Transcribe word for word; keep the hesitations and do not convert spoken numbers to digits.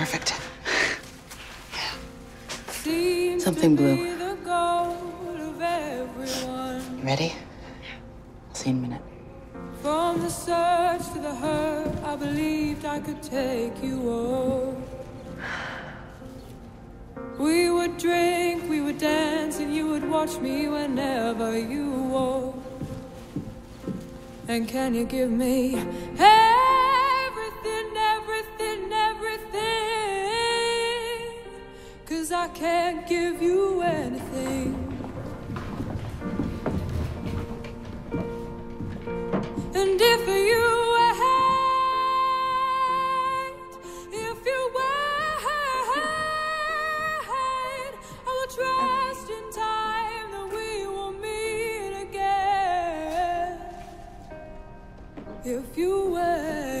perfect. Yeah. Something blue. You ready? I'll see you in a minute. From the search to the hurt, I believed I could take you all. We would drink, we would dance, and you would watch me whenever you walk. And can you give me everything, everything, everything? 'Cause I can't give you anything. And if you wait, if you wait, I will trust in time that we will meet again. If you wait.